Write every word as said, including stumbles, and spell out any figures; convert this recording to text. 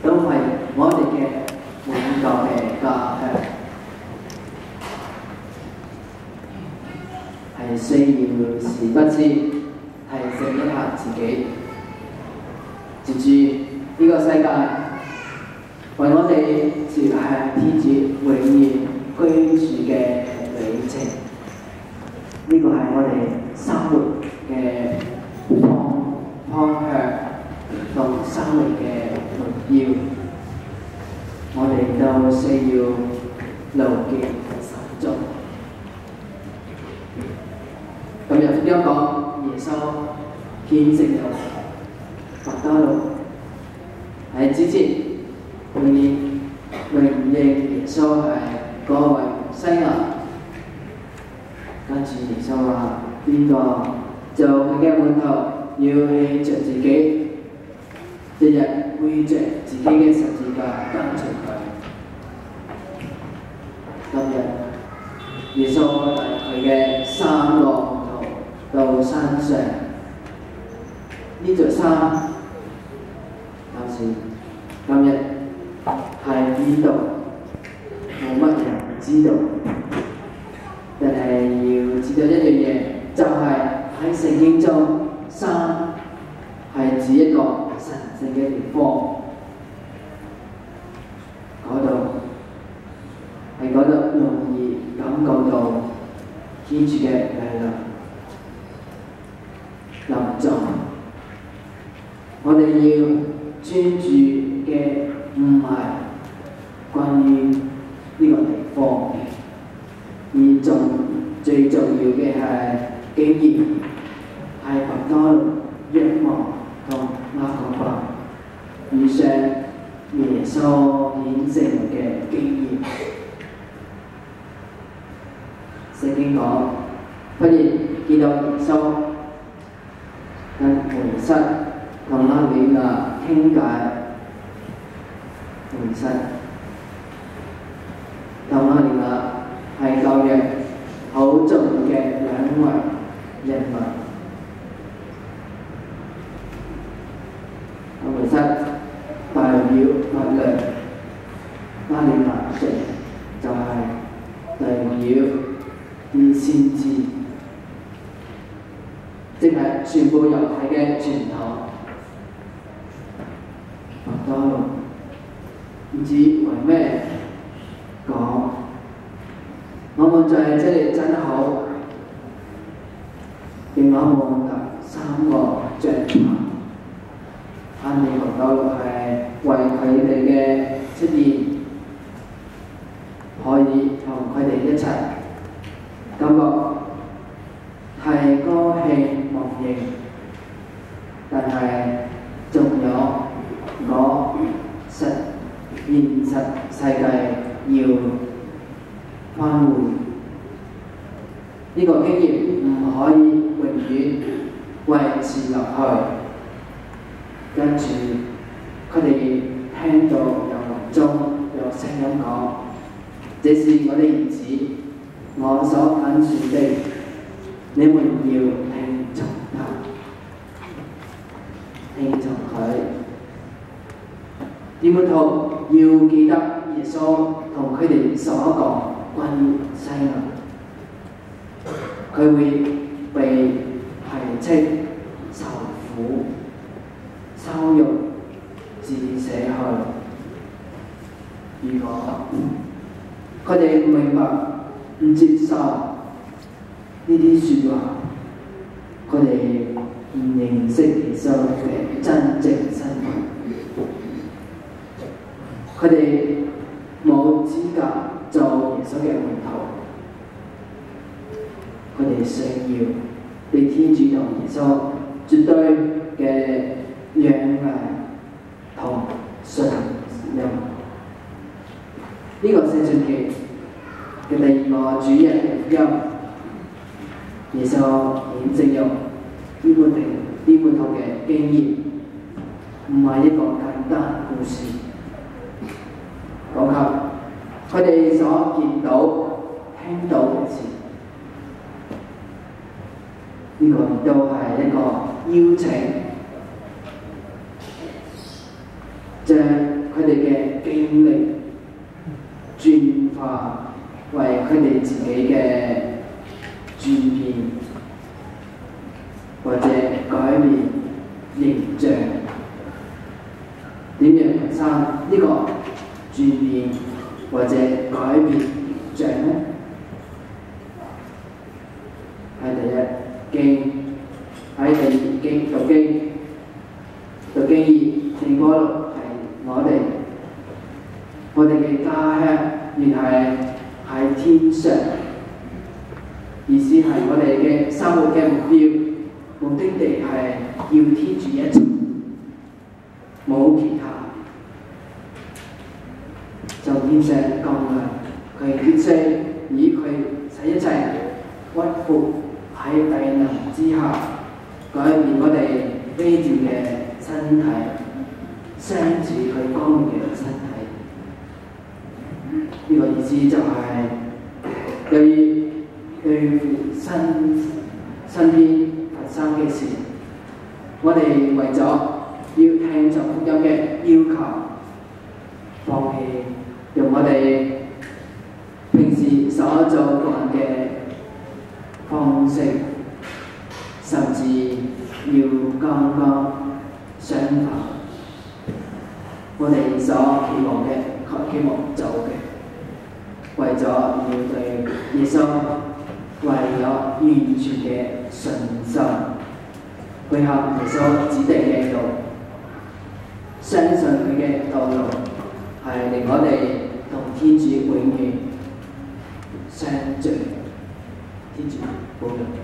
都係我哋嘅永久嘅家鄉，係需要時不時提醒一下自己，接住呢個世界為我哋朝向天主永遠居住嘅旅程，呢個係我哋生活嘅方方向同生活嘅目標，我哋都需要牢記心中。今日福音講耶穌見證咗伯多祿喺之前永遠永認耶穌係嗰位西亞，跟住耶穌話邊個做佢嘅門徒要棄着自己，日日背着自己嘅十字架跟隨佢。今日耶穌帶佢嘅三個門徒到山上，呢座山有時今日喺邊度冇乜人知道，但係要知道一樣嘢，就係喺聖經中，山係指一個神聖嘅地方，嗰度喺嗰度容易感覺到天主嘅力量臨在。我哋要專注嘅唔係關於呢個地方，而重最重要嘅係經驗，係伯多祿、若望同雅各伯遇上耶穌顯聖嘅經驗。聖經講，忽然見到耶穌跟梅瑟同阿里亞傾偈，梅瑟同阿里亞係舊約好重要嘅兩位人物。梅瑟代表法律，阿里亞就係代表啲先知，即係全部猶太嘅傳統。伯多祿唔知為咩講，我們在這裡真好，令我們搭三個帳棚。啱你伯多祿係為佢哋嘅出現，可以同佢哋一齊，感覺係高興忘形，但係仲有我實現實世界要返回，呢、這個經驗唔可以永遠維持落去。跟住佢哋聽到有夢中有聲音講：這是我的兒子，我所揀選的，你們要聽從他，聽從佢。啲門徒要記得耶穌同佢哋所講關於西亞，佢會被排斥、受苦、羞辱、自捨去。如果佢哋唔明白、唔接受呢啲説話，佢哋唔認識耶穌嘅真正身份，佢哋冇資格做耶穌嘅門徒。佢哋需要被天主同耶穌絕對嘅仰賴同信任。呢、這個聖傳期嘅第二個主日福音，耶穌顯證咗呢本地呢本套嘅經驗，唔係一個簡單故事，講及佢哋所見到、聽到嘅事。呢、這個亦都係一個邀請，將佢哋嘅經歷轉化，為佢哋自己嘅轉變或者改變形象。點樣產生呢個轉變或者改變形象呢？係第一經，喺第二經讀經，讀經二正嗰度係我哋，我哋嘅家鄉原係喺天上，意思係我哋嘅生活嘅目標，目的地係要天主一齊，冇其他。就天上降臨，佢決心以佢使一切屈服喺大能之下，改變我哋卑賤嘅身體，相似佢光明嘅身體。呢、這個意思就係對於對付身身邊發生嘅事，我哋為咗要聽從福音嘅要求，放棄用我哋平時所做慣嘅方式，甚至要剛剛相反，我哋所期望嘅、期望做嘅，為咗要對耶穌為咗完全嘅信心，配合耶穌指定嘅路，相信佢嘅道路係令我哋同天主永遠相聚。天主保佑。